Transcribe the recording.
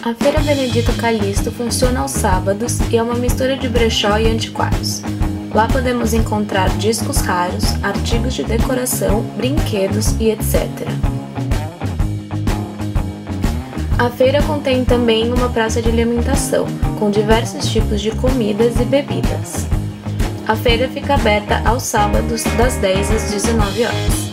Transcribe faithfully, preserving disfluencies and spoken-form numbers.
A Feira Benedito Calixto funciona aos sábados e é uma mistura de brechó e antiquários. Lá podemos encontrar discos raros, artigos de decoração, brinquedos e etcétera. A feira contém também uma praça de alimentação, com diversos tipos de comidas e bebidas. A feira fica aberta aos sábados, das dez às dezenove horas.